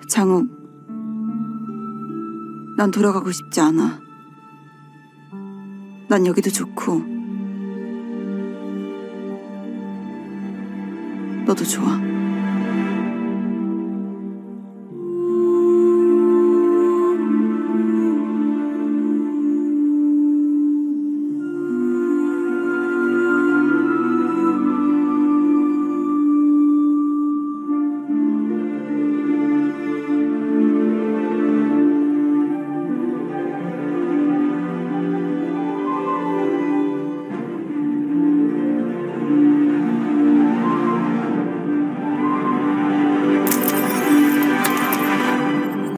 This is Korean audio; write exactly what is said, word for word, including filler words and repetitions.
장욱, 난 돌아가고 싶지 않아. 난 여기도 좋고 너도 좋아.